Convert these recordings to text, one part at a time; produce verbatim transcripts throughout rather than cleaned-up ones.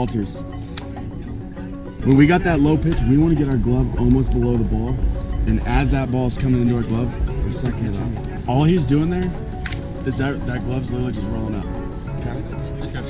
alters. When we got that low pitch, we want to get our glove almost below the ball. And as that ball's coming into our glove, we're sucking it up. All he's doing there is that, that glove's literally just rolling up. Okay? Just got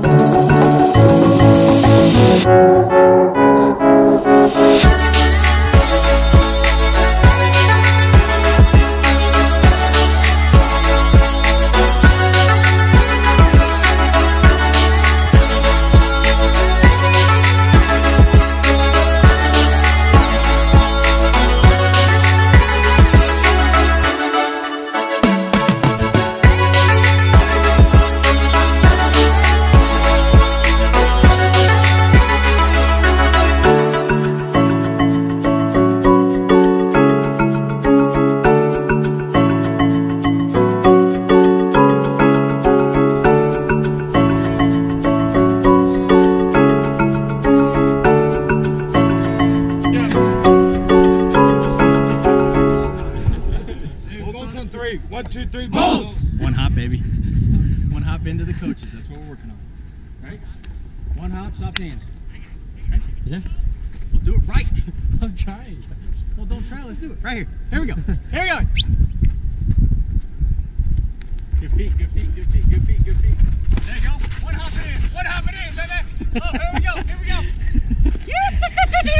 One, two, three, balls! One hop, baby. One hop into the coaches. That's what we're working on. Right? One hop, soft hands. Right? Yeah. We'll do it right. I'm trying. Well, don't try. Let's do it. Right here. Here we go. Here we go. Good feet, good feet, good feet, good feet, good feet. There you go. One hop it in. One hop it in, baby. Oh, here we go. Here we go. Yeah!